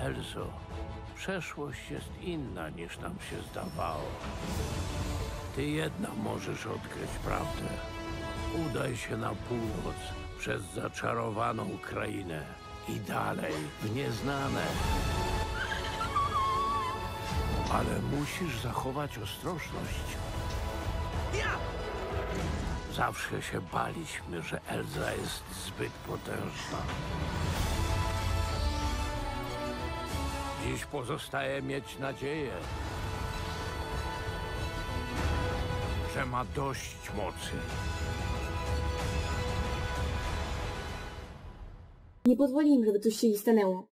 Elzo, przeszłość jest inna niż nam się zdawało. Ty jedna możesz odkryć prawdę. Udaj się na północ przez zaczarowaną krainę i dalej w nieznane. Ale musisz zachować ostrożność. Zawsze się baliśmy, że Elza jest zbyt potężna. Dziś pozostaje mieć nadzieję, że ma dość mocy. Nie pozwoli im, żeby coś się jej stanęło.